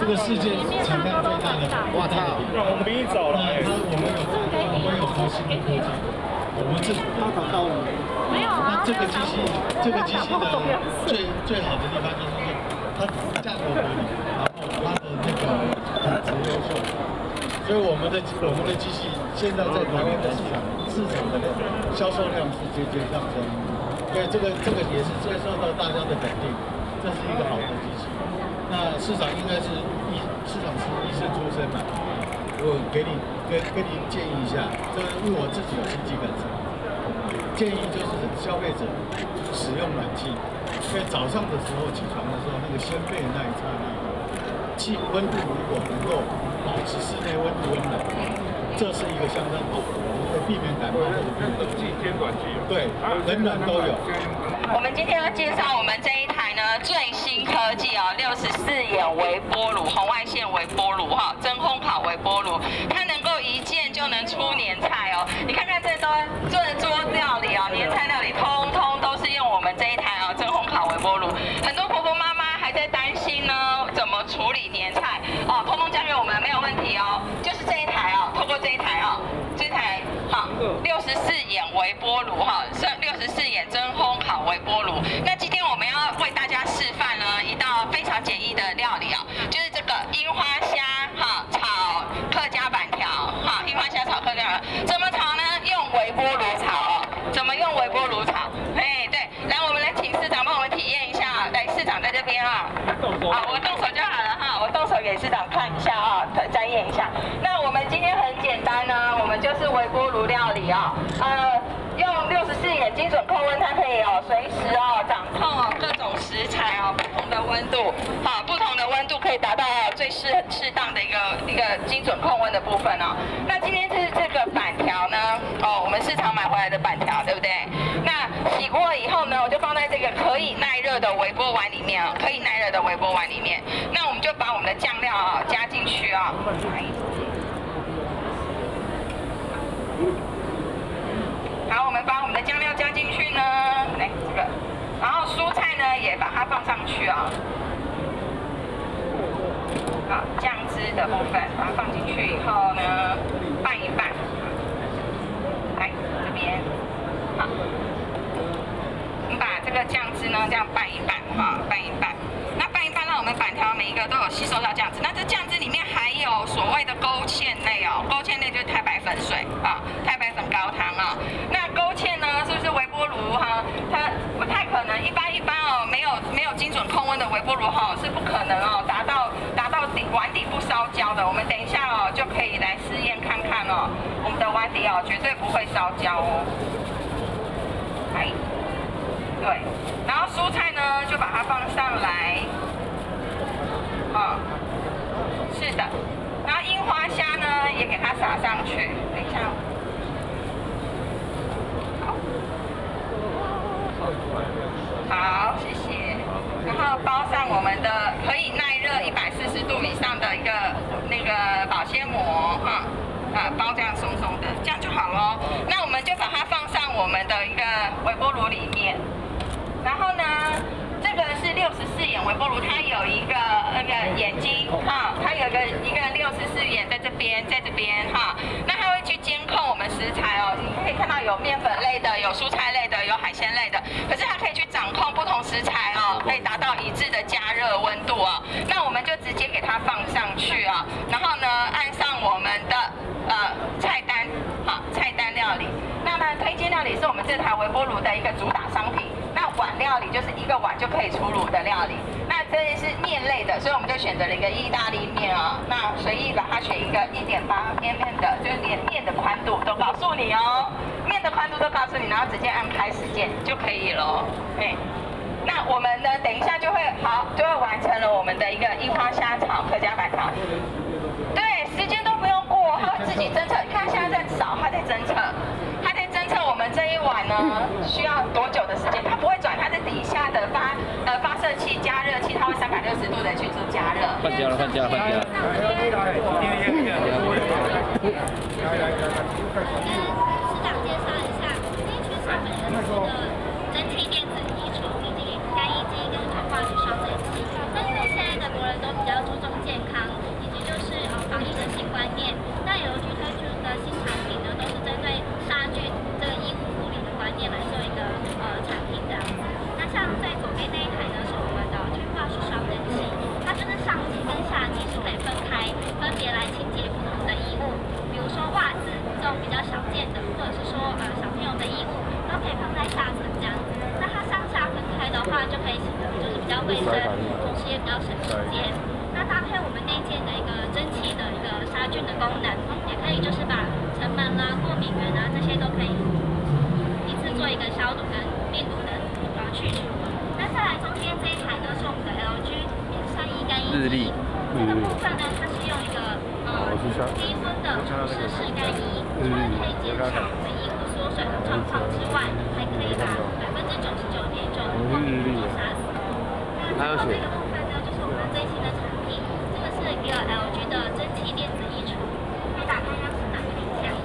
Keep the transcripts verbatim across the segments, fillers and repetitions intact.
个世界产量最大的，哇操！ 让我们比你早来。 那我们有我们有核心的科技，我们这它达到了。没有啊。那这个机器，这个机器的最最好的地方就是说，它价格合理，然后它的那个品质优秀，所以我们的我们的机器现在在台湾的市场市场的销售量是节节上升，所以这个这个也是接受到大家的肯定，这是一个好的机器。那市场应该是医市场是医生出身嘛，我给你跟跟您建议一下，这因为我自己有亲戚本身，建议就是消费者使用暖气，因为早上的时候起床的时候，那个掀被的那一刹那，气温度如果能够保持室内温度温冷，这是一个相当好的，可以避免感冒或者病毒。 季天暖气有， 对，冷暖都有。 我们今天要介绍我们这一台呢最新科技哦，六十四眼微波炉，红外线微波炉哈，真空烤微波炉，它能够一键就能出年菜哦。你看看这都这桌料理哦，年菜料理通通都是用我们这一台哦真空烤微波炉。很多婆婆妈妈还在担心呢，怎么处理年菜哦，通通交给我们没有问题哦，就是这一台哦，透过这一台哦，这台好六十四眼微波炉哈，是六十四眼真空烤微波炉。那今天我们要为大家示范呢一道非常简易的料理哦，就是这个樱花虾哈炒客家板条哈，樱花虾炒客家板条怎么炒呢？用微波炉炒哦，怎么用微波炉炒？哎对，来我们来请市长帮我们体验一下，来市长在这边啊，好我动手就好了哈，我动手给市长看一下啊，展演一下。那我们今天很简单呢，我们就是微波炉料理啊，呃。用六十四眼精准控温，它可以哦随时哦掌控哦各种食材哦不同的温度，好不同的温度可以达到最适适当的一个一个精准控温的部分哦。那今天是这个板条呢，哦我们市场买回来的板条，对不对？那洗过以后呢，我就放在这个可以耐热的微波碗里面哦，可以耐热的微波碗里面。那我们就把我们的酱料啊加进去啊。好，我们把我们的酱料加进去呢，来这个，然后蔬菜呢也把它放上去啊、哦。好，酱汁的部分把它放进去以后呢，拌一拌。来这边，好，我们把这个酱汁呢这样拌一拌，哈，拌一拌。那拌一拌，让我们板条每一个都有吸收到酱汁。那这酱汁里面还有所谓的勾芡类哦，勾芡类就是太白粉水啊，太白粉高汤啊。那勾芡呢，是不是微波炉哈？它不太可能，一般一般哦，没有没有精准控温的微波炉哈，是不可能哦达到达到底碗底不烧焦的。我们等一下哦就可以来试验看看哦，我们的碗底哦绝对不会烧焦哦。来。对，然后蔬菜呢就把它放上来，啊、嗯，是的，然后樱花虾呢也给它撒上去，等一下，好，好，谢谢，然后包上我们的可以耐热一百四十度以上的一个那个保鲜膜，哈、嗯，啊，包这样松松的，这样就好咯。那我们就把它放上我们的一个微波炉里面。然后呢，这个是六十四眼微波炉，它有一个那个眼睛哈，它有个一个六十四眼在这边，在这边哈，那它会去监控我们食材哦。你可以看到有面粉类的，有蔬菜类的，有海鲜类的，可是它可以去掌控不同食材哦，可以达到一致的加热温度哦。那我们就直接给它放上去啊，然后呢，按上我们的呃菜单，好，菜单料理。那呢，推荐料理是我们这台微波炉的一个主打商品。那碗料理就是一个碗就可以出炉的料理。那这是面类的，所以我们就选择了一个意大利面啊、哦。那随意把它选一个一点八 mm 的，就是连面的宽度都告诉你哦，面的宽度都告诉你，然后直接按开始键就可以了。哎，那我们呢，等一下就会好，就会完成了我们的一个樱花虾炒客家板条。对，时间都不用过，它会自己侦测。看现在在扫，它在侦测。我们这一碗呢需要多久的时间？它不会转，它是底下的发呃发射器加热器，它会三百六十度的去做加热。 换家了，换家了，换家了。 跟市长介绍一下，这一区上本人的蒸汽电子移除以及干衣机跟化学消水器。那因为现在的国人都比较注重健康， 身，同时也比较省时间。那搭配我们内建的一个蒸汽的一个杀菌的功能，也可以就是把尘螨啦、过敏源啊这些都可以一次做一个消毒跟病毒的呃去除。那再来中间这一台呢是我们的 L G 三一干衣机，这个部分呢它是用一个呃低温的湿式干衣，除了可以减少我们衣服缩水的状况之外，还可以把百分之九十九点九的过敏源杀死。那最后这个部分呢，就是我们最新的产品，这个是一个 L G 的蒸汽电子衣橱，可以打开让市长看一下。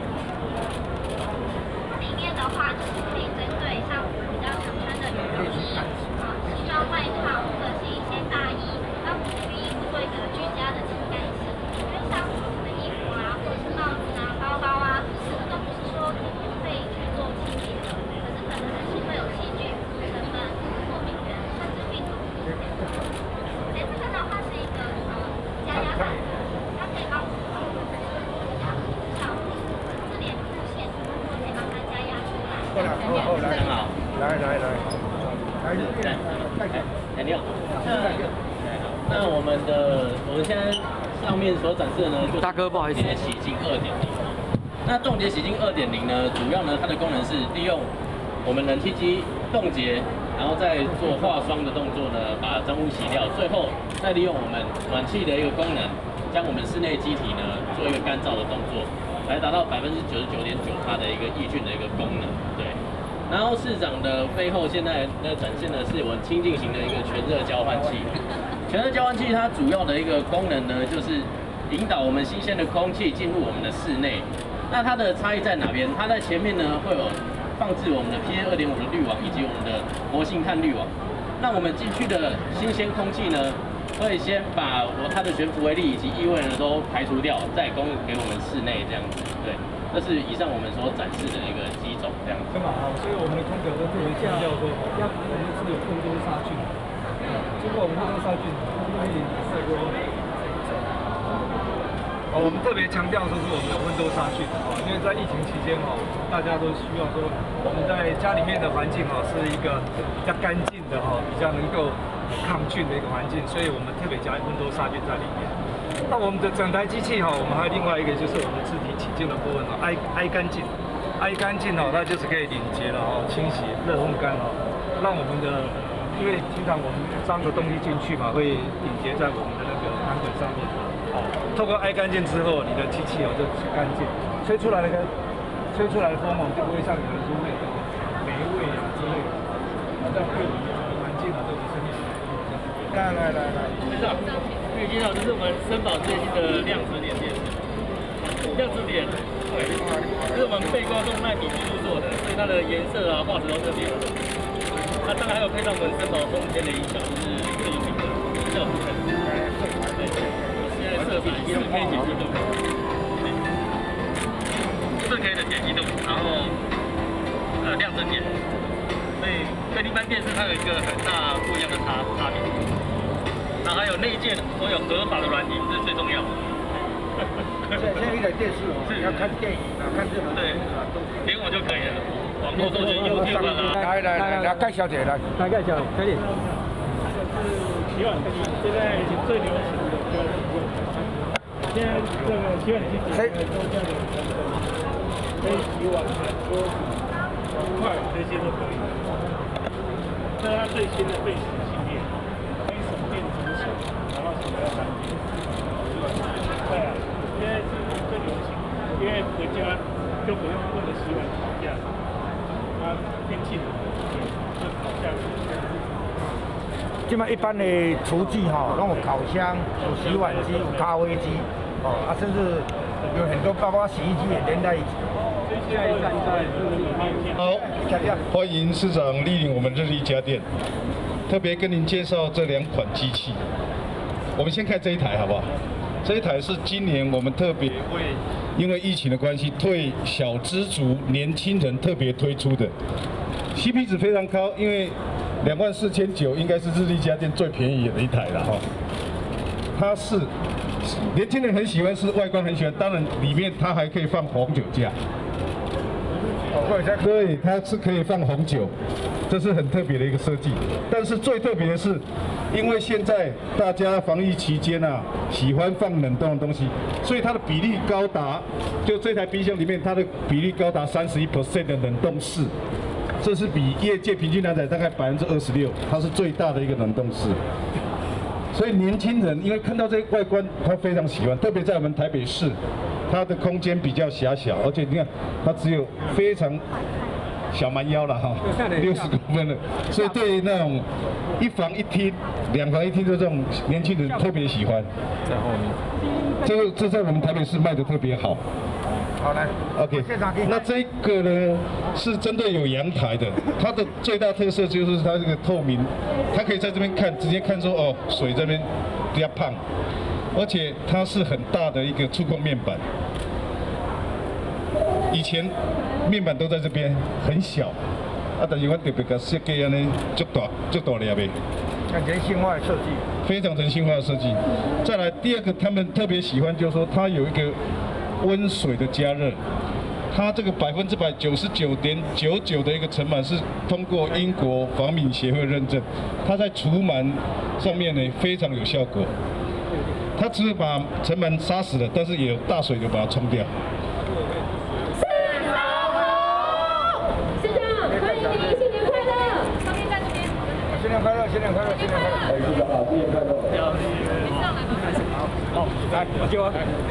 它里面的话就是可以针对像我们比较常穿的羽绒衣、啊西装外套或者是一些大衣，让我们这个衣服做一个居家的清干洗。因为像我们的衣服啊，或者是帽子啊、包包啊，这个都不是说天天会去做清理的，可是可能还是会有细菌、尘螨、过敏源甚至病毒。哎，这个的话是一个呃加压版的，它可以帮我们把我们的小字联字线，可以帮它加压出来。 好，来好，来来来，来哎，哎，你好。那我们的我们现在上面所展示的呢，就是大哥不好意思， 冻结洗净二点零。那冻结洗净二点零呢，主要呢它的功能是利用我们冷气机冻结，然后再做化霜的动作呢，把脏污洗掉，最后再利用我们暖气的一个功能，将我们室内机体呢做一个干燥的动作，来达到百分之九十九点九它的一个抑菌的一个功能，对。然后市长的背后现在呢展现的是我们清净型的一个全热交换器。全热交换器它主要的一个功能呢，就是引导我们新鲜的空气进入我们的室内。那它的差异在哪边？它在前面呢会有放置我们的 P M 二点五 的滤网以及我们的活性炭滤网。那我们进去的新鲜空气呢，会先把我它的悬浮微粒以及异味呢都排除掉，再供应给我们室内这样子。对，这是以上我们所展示的一个机种这样子。 对嘛？好，所以我们的空调都特别强调说，要我们是有更多杀菌。经过我们更多杀菌，可以晒过。哦，我们特别强调说是我们的温度杀菌哦，因为在疫情期间哦，大家都需要说我们在家里面的环境哦是一个比较干净的哈，比较能够抗菌的一个环境，所以我们特别加温度杀菌在里面。那我们的整台机器哈，我们还有另外一个就是我们自体起净的部分哦，挨挨干净，挨干净哦，它就是可以领结了哦，清洗、热烘干哦，让我们的因为经常我们脏的东西进去嘛，会顶结在我们的那个盘滚上面。透过挨干净之后，你的机器哦就干净，吹出来的吹出来的风哦就不会像有人说那个霉味啊之类的，这样对我们的环境啊都不是很好。来来来来， 市长，可以介绍这是我们森宝最新的量子点电池。量子点，对，这是我们背光用纳米技术做的，所以它的颜色啊、画质都特别好。那当然还有配上我们森宝空间的音响，就是最有名的音效部分。色彩也是可以解析度，四 K 的解析度，然后呃亮灯点，所以跟一般电视它有一个很大不一样的差差别。然后还有内建所有合法的软体，这是最重要的。 现在现在一台电视哦，是要看电影啊，看这种对，连我就可以了，网络搜寻 YouTube 啦。 来来来来，介绍一下来，来介绍，快点。 洗碗机现在最流行的就是。现在这个洗碗机整个都这样的，可以洗碗、桌子、碗筷这些都可以。这是它最新的最新系列，可以省电省水，然后洗到干净。对啊，现在是最流行，因为回家就不用为了洗碗吵架，它天气冷，就吵架。 即摆一般的厨具哈，拢有烤箱、有洗碗机、有咖啡机。哦啊，甚至有很多包括洗衣机也连在一起。 好，欢迎市长莅临我们日立家电，特别跟您介绍这两款机器。我们先看这一台好不好？这一台是今年我们特别为因为疫情的关系，对小资族、年轻人特别推出的 ，C P 值非常高，因为两万四千九应该是日立家电最便宜的一台了哈。它是。年轻人很喜欢，是外观很喜欢，当然里面它还可以放红酒架。对，它是可以放红酒，这这是很特别的一个设计。但是最特别的是，因为现在大家防疫期间啊，喜欢放冷冻的东西，所以它的比例高达，就这台冰箱里面它的比例高达三十一 percent 的冷冻室。 这是比业界平均来讲大概百分之二十六，它是最大的一个冷冻室。所以年轻人因为看到这个外观，他非常喜欢，特别在我们台北市，它的空间比较狭小，而且你看它只有非常小蛮腰了哈，六十公分了，所以对于那种一房一厅、两房一厅的这种年轻人特别喜欢。在后面，这个这在我们台北市卖的特别好。 好来 ，OK， 那这个呢是针对有阳台的，它的最大特色就是它这个透明，它可以在这边看，直接看说哦，水这边比较胖，而且它是很大的一个触控面板。以前面板都在这边很小，啊，但是我特别给设计安尼足大足大粒的， 很人性化的设计， 非常人性化的设计。再来第二个，他们特别喜欢就是说它有一个。 温水的加热，它这个百分之百九十九点九九的一个尘螨是通过英国防敏协会认证，它在除螨上面呢非常有效果。它只是把尘螨杀死了，但是也有大水就把它冲掉。 市长，欢迎您，新年快乐！上面在这边。 新年快乐，新年快乐，新年快乐！ 哎，市长好，新年快乐！ 好，来，我接我。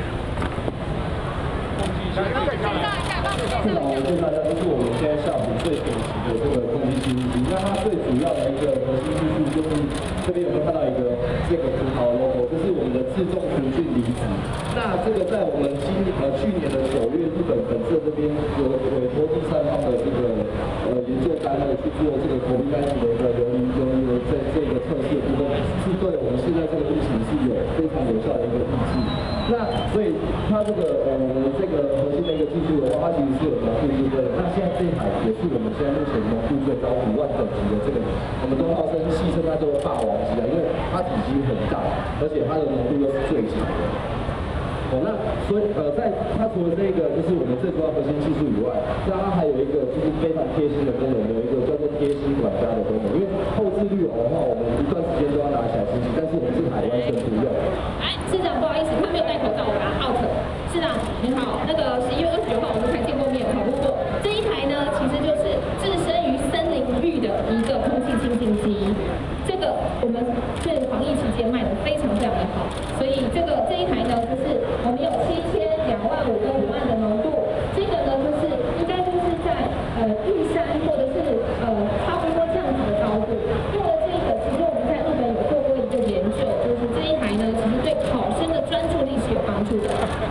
市长，我跟大家都是我们现在下午最典型的这个空气清新机。那它最主要的一个核心技术就是这边有没有看到一个这个葡萄 logo， 这是我们的自重除菌离子。那这个在我们今呃去年的九月，日本本社这边有委托第三方的这个呃研究单位去做这个口鼻干净的一个流离流离的这这个测试部分，是对我们现在这个疫情是有非常有效的一个抑制。那所以它这个呃我们这个。 核心的一个技术的话，它其实是有浓度对不对？那现在这一台也是我们现在目前浓度最高五万等级的这个，我们都号称戏称它叫做霸王机啊，因为它体积很大，而且它的浓度又是最强的。哦，那所以呃，在它除了这个就是我们最主要核心技术以外，那它还有一个就是非常贴心的功能，有一个叫做贴心管家的功能。因为后置滤网的话，我们一段时间都要拿起来清洗，但是我们这台完全不用。 哎，市长不好意思，他没有戴口罩，我把他 out。市长您好，那个十一月二十九号我们才见过面，讨论过这一台呢，其实就是置身于森林域的一个空气清新机。这个我们在防疫期间卖的非常非常的好，所以这个这一台呢，就是我们有七千、两万五跟五万的浓度。这个呢，就是应该就是在呃玉山或者是呃差不多这样子的高度。用了这个，其实我们在日本有做过一个研究，就是这一台呢，其实对考生的专注力是有帮助的。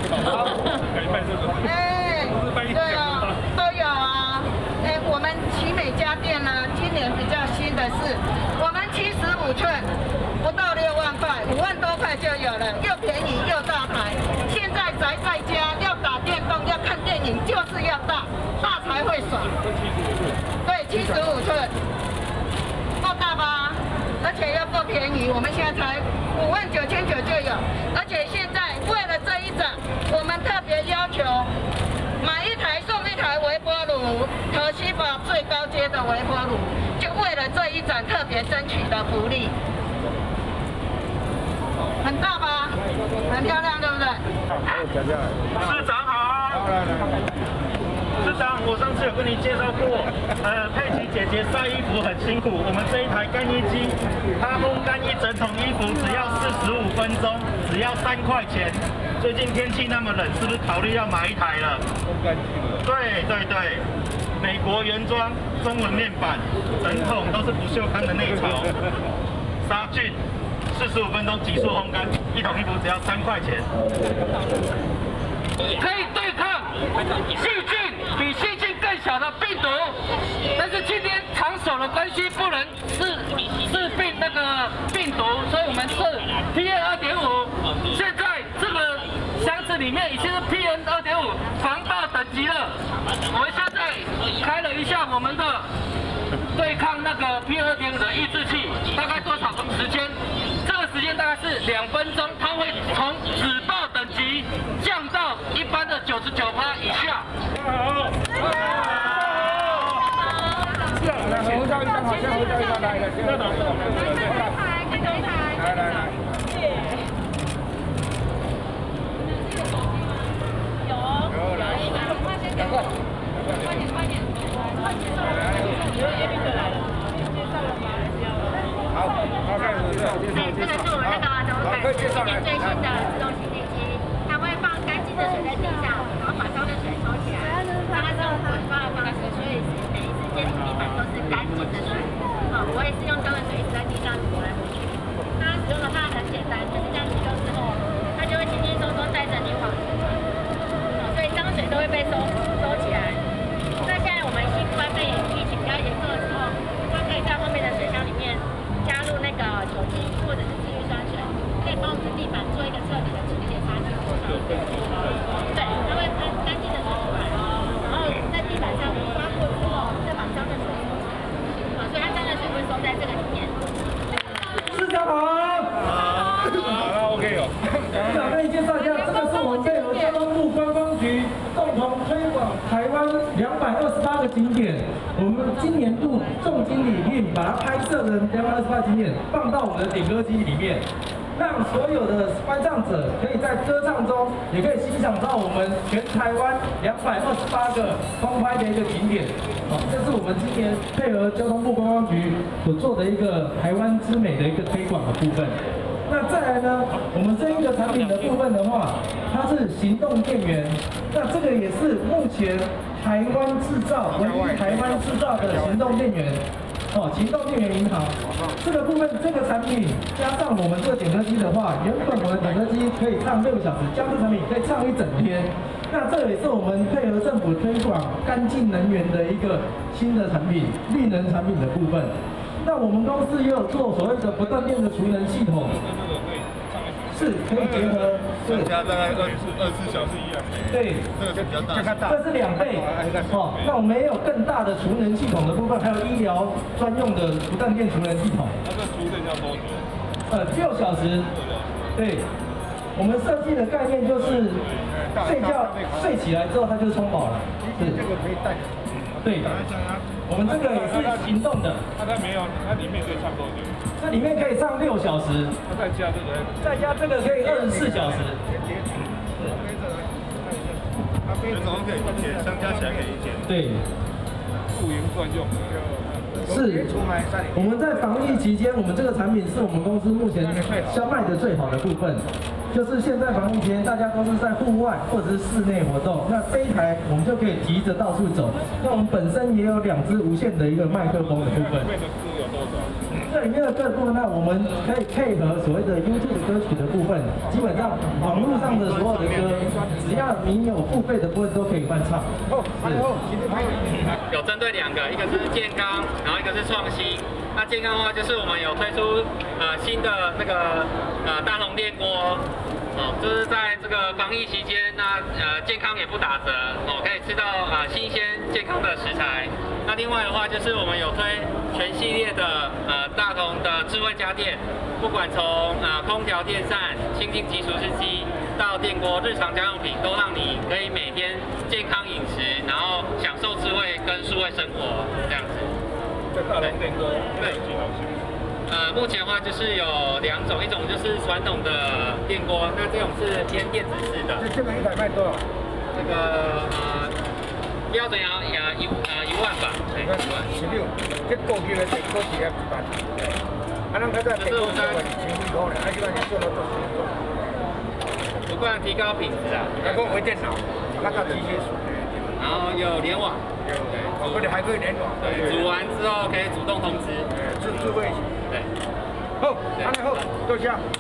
哎，对哦，都有啊。哎，我们奇美家电呢，今年比较新的是，我们七十五寸不到六万块，五万多块就有了，又便宜又大台。现在宅在家要打电动、要看电影，就是要大，大才会爽。对，七十五寸，够大吧？而且又够便宜，我们现在才五万九千九就有，而且现在为了这一展，我们特别要求买一台送一台微波炉，可西宝最高阶的微波炉，就为了这一展特别争取的福利，很大吧？很漂亮，对不对？ 市长好。市长，我上次有跟你介绍过，呃，佩奇姐姐晒衣服很辛苦，我们这一台干衣机，它烘干一整桶衣服只要四十五分钟，只要三块钱。最近天气那么冷，是不是考虑要买一台了？烘干机了。对对对，美国原装，中文面板，整桶都是不锈钢的内槽，杀菌，四十五分钟急速烘干，一桶衣服只要三块钱。 可以对抗细菌，比细菌更小的病毒，但是今天场所的关系不能治治病那个病毒，所以我们是 P M 二点五。现在这个箱子里面已经是 P M 二点五防爆等级了。我们现在开了一下我们的对抗那个 P M 二点五的抑制器，大概多少时间？这个时间大概是两分钟，它会从紫爆等级降到一般的九十九趴以下。 好，好，好， 你等好，现在我叫他来了，现在等不懂了。 来，看哪一台？ 来来来。 有。有来，快先赶快，快点快点，快介绍。叶斌的来了，介绍了吗？ 好，好，开始介绍介绍介绍。 这个是我们那个总改今年最新的自动洗地机，它会放干净的水在地上，然后把脏的水收起来，让它这种滚刷的方式，所以每一次建筑地板都是干净的水。啊，不会是用脏的水一直在地上滚来滚去。那它使用的话很简单，就是这样使用之后，它就会轻轻松松带着你往，所以脏水都会被收收起来。那现在我们新冠肺炎疫情比较严重的时候，它可以在后面的水箱里面加入那个酒精或者是次氯酸水，可以帮我们的地板做一个彻底的清洁杀菌过程。对，它会喷干净的水出来，然后在地板上刷过之后，再把脏的水收起来。啊，所以它脏的水会收在这个里面。 市长好。好，好 ，OK 哦。市长跟你介绍一下，这个是我们配合交通部观光局共同推广台湾两百二十八个景点。我们今年度重金礼聘把它拍摄的两百二十八景点放到我们的点歌机里面，让所有的观唱者可以在歌唱中也可以欣赏到我们全台湾两百二十八个空拍的一个景点。好，这是我们今年配合交通部观光局所做的一个台湾之美的一个推广的部分。那再来呢，我们这一个产品的部分的话，它是行动电源，那这个也是目前台湾制造唯一台湾制造的行动电源。哦，行动电源银行这个部分，这个产品加上我们这个点歌机的话，原本我们的点歌机可以唱六小时，加这产品可以唱一整天。那这也是我们配合政府推广干净能源的一个新的产品，绿能产品的部分。那我们公司也有做所谓的不断电的储能系统，是可以结合， 是加大概二二十四小时一样。 对， 这个是比较大， 这是两倍。哦，那我们也有更大的储能系统的部分，还有医疗专用的不断电储能系统。 那这储能要多久？ 呃，六小时。对，我们设计的概念就是睡觉睡起来之后它就充饱了。是，这个可以带。对，我们这个也是行动的。 它它没有，它里面可以唱多久？ 这里面可以上六小时。 它再加这个？ 再加这个可以二十四小时。 这总共可以一千，相加起来可以一千。 对。 露营专用。 是，我们在防疫期间，我们这个产品是我们公司目前销卖的最好的部分。就是现在防疫期间，大家都是在户外或者是室内活动，那这一台我们就可以提着到处走。那我们本身也有两支无线的一个麦克风的部分。 里面的歌有多少？ 这里面的歌部分，那我们可以配合所谓的 YouTube 歌曲的部分，基本上网络上的所有的歌，只要你有付费的部分都可以翻唱。 有针对两个，一个是健康，然后一个是创新。那健康的话，就是我们有推出呃新的那个呃大同电锅，哦，就是在这个防疫期间，那呃健康也不打折，哦，可以吃到呃新鲜健康的食材。那另外的话，就是我们有推全系列的呃大同的智慧家电，不管从呃空调、电扇、清净机、除湿机到电锅、日常家用品，都让你可以每天健康饮食，然后享受智慧跟数位生活这样子。 这大同电锅对几种型？ 呃，目前的话就是有两种，一种就是传统的电锅，那这种是偏电子式的。 这个一台卖多少？ 这个呃标准要呃一呃一万吧，对，一万。 十六，这高级的电锅是要一万。啊，咱较早电锅是千几块呢，啊，这个是做到多少？ 不断提高品质啊。 还讲微电脑，那个机械鼠。 然后有联网。 对，哦，我哋还可以联网。 对，煮完之后可以主动通知。 智智慧型。 对。 好，安尼好，多谢。